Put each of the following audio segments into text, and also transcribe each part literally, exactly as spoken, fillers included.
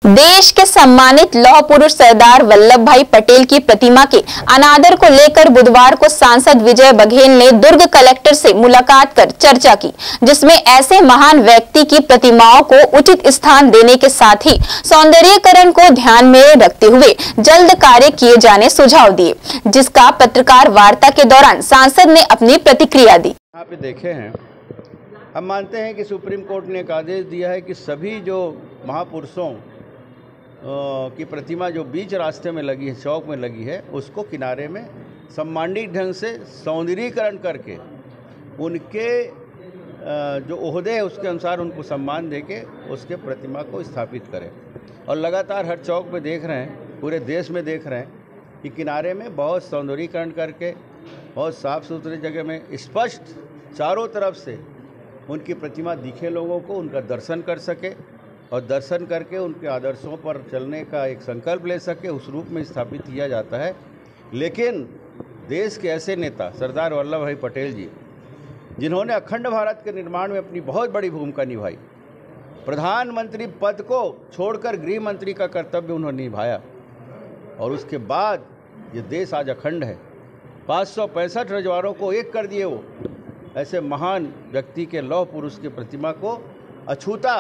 देश के सम्मानित लौह पुरुष सरदार वल्लभ भाई पटेल की प्रतिमा के अनादर को लेकर बुधवार को सांसद विजय बघेल ने दुर्ग कलेक्टर से मुलाकात कर चर्चा की, जिसमें ऐसे महान व्यक्ति की प्रतिमाओं को उचित स्थान देने के साथ ही सौंदर्यीकरण को ध्यान में रखते हुए जल्द कार्य किए जाने सुझाव दिए, जिसका पत्रकार वार्ता के दौरान सांसद ने अपनी प्रतिक्रिया दी। यहाँ पे देखे हैं, हम मानते हैं कि सुप्रीम कोर्ट ने एक आदेश दिया है कि सभी जो महापुरुषों की प्रतिमा जो बीच रास्ते में लगी है, चौक में लगी है, उसको किनारे में सम्मानित ढंग से सौंदर्यीकरण करके उनके जो ओहदे है उसके अनुसार उनको सम्मान देके उसके प्रतिमा को स्थापित करें। और लगातार हर चौक में देख रहे हैं, पूरे देश में देख रहे हैं कि किनारे में बहुत सौंदर्यीकरण करके बहुत साफ़ सुथरी जगह में स्पष्ट चारों तरफ से उनकी प्रतिमा दिखे, लोगों को उनका दर्शन कर सके और दर्शन करके उनके आदर्शों पर चलने का एक संकल्प ले सके, उस रूप में स्थापित किया जाता है। लेकिन देश के ऐसे नेता सरदार वल्लभ भाई पटेल जी, जिन्होंने अखंड भारत के निर्माण में अपनी बहुत बड़ी भूमिका निभाई, प्रधानमंत्री पद को छोड़कर गृह मंत्री का कर्तव्य उन्होंने निभाया और उसके बाद ये देश आज अखंड है। पाँच सौ पैंसठ रजवाड़ों को एक कर दिए। वो ऐसे महान व्यक्ति के लौह पुरुष की प्रतिमा को अछूता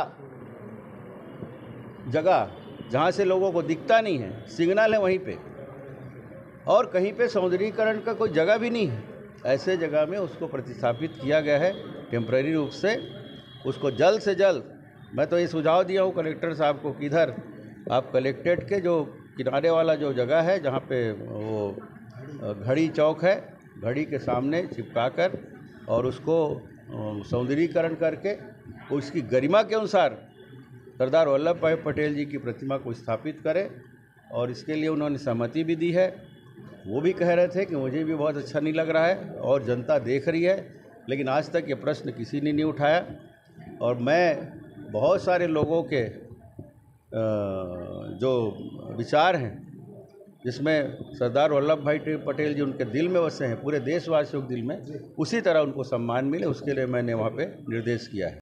जगह जहाँ से लोगों को दिखता नहीं है, सिग्नल है वहीं पे, और कहीं पे सौंदर्यीकरण का कोई जगह भी नहीं है, ऐसे जगह में उसको प्रतिस्थापित किया गया है टेम्परेरी रूप से। उसको जल्द से जल्द, मैं तो ये सुझाव दिया हूँ कलेक्टर साहब को कि इधर आप कलेक्ट्रेट के जो किनारे वाला जो जगह है जहाँ पे वो घड़ी चौक है, घड़ी के सामने चिपका कर और उसको सौंदर्यीकरण करके उसकी गरिमा के अनुसार सरदार वल्लभ भाई पटेल जी की प्रतिमा को स्थापित करें। और इसके लिए उन्होंने सहमति भी दी है। वो भी कह रहे थे कि मुझे भी बहुत अच्छा नहीं लग रहा है और जनता देख रही है, लेकिन आज तक ये प्रश्न किसी ने नहीं उठाया। और मैं बहुत सारे लोगों के जो विचार हैं, जिसमें सरदार वल्लभ भाई पटेल जी उनके दिल में बसे हैं, पूरे देशवासियों के दिल में, उसी तरह उनको सम्मान मिले, उसके लिए मैंने वहाँ पे निर्देश किया है।